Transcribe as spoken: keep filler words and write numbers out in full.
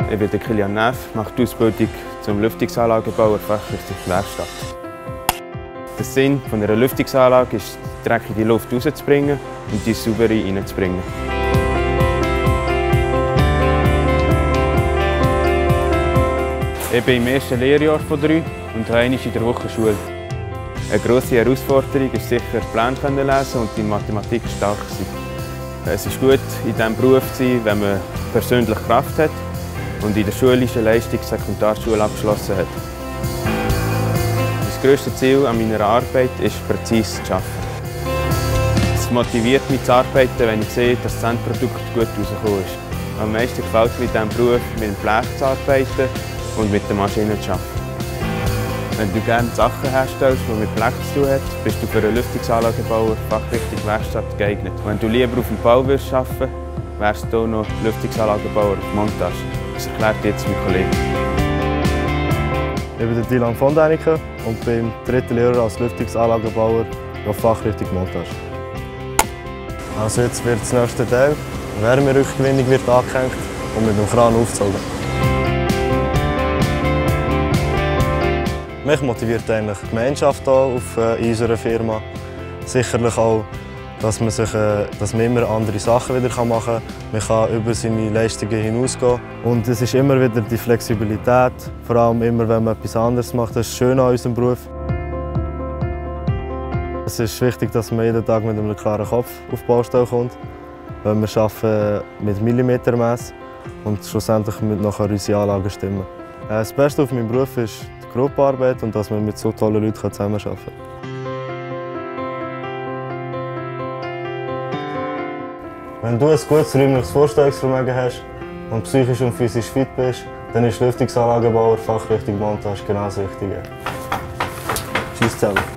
Ich bin Kilian Neff, mache die Ausbildung zum Lüftungsanlagenbauer Fachrichtung Werkstatt. Der Sinn einer Lüftungsanlage ist, die dreckige Luft rauszubringen und die saubere reinzubringen. Ich bin im ersten Lehrjahr von drei und habe einmal in der Woche Schule. Eine grosse Herausforderung ist sicher, Pläne lesen und in Mathematik stark sein. Es ist gut, in diesem Beruf zu sein, wenn man persönlich Kraft hat und in der schulischen Leistung die Sekundarschule abgeschlossen hat. Das grösste Ziel an meiner Arbeit ist, präzise zu arbeiten. Es motiviert mich zu arbeiten, wenn ich sehe, dass das Endprodukt gut herausgekommen ist. Am meisten gefällt mir in diesem Beruf, mit dem Blech zu arbeiten und mit den Maschinen zu arbeiten. Wenn du gerne Sachen herstellst, die mit Blech zu tun haben, bist du für einen Lüftungsanlagenbauer Fachrichtung Werkstatt geeignet. Wenn du lieber auf dem Bau arbeiten würdest, wärst du noch Lüftungsanlagenbauer auf Montage. Das erklärt jetzt mein Kollege. Ich bin Dylan von Däniken und bin im dritten Lehrjahr als Lüftungsanlagenbauer auf Fachrichtung Montage. Also jetzt wird das nächste Teil, Wärmerückgewinnung wird angehängt und mit dem Kran aufgezogen. Mich motiviert eigentlich die Gemeinschaft hier auf, äh, in unserer Firma. Sicherlich auch, dass man, sich, äh, dass man immer andere Sachen wieder machen kann. Man kann über seine Leistungen hinausgehen. Und es ist immer wieder die Flexibilität, vor allem immer, wenn man etwas anderes macht. Das ist schön an unserem Beruf. Es ist wichtig, dass man jeden Tag mit einem klaren Kopf auf die Baustelle kommt. Weil wir arbeiten mit Millimetermaß und schlussendlich müssen nachher unsere Anlagen stimmen. Das Beste auf meinem Beruf ist die Gruppenarbeit und dass man mit so tollen Leuten zusammenarbeiten kann. Wenn du ein gutes räumliches Vorstellungsvermögen hast und psychisch und physisch fit bist, dann ist Lüftungsanlagenbauer Fachrichtung Montage genau das Richtige. Tschüss zusammen.